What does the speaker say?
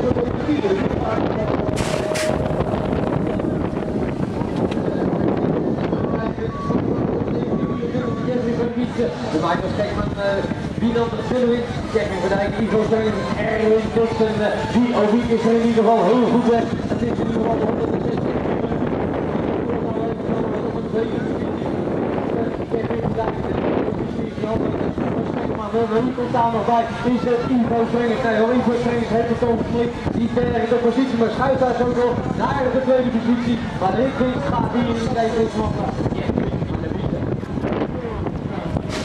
De Michael Stegman, Wieland Zillowitz, Kevin Verdijk, Ivo Stengen, Erwin Dixon, die Obiek is er in ieder geval heel goed weg. Het is in ieder geval 160 Kevin Verdijk, wie komt daar nog bij? Is het Ivo Stengen? Nee, Ivo Stengen heeft het overgelicht. Die derde de positie, maar schuift daar zo door naar de tweede positie. Maar Linkvink gaat hier in deze rit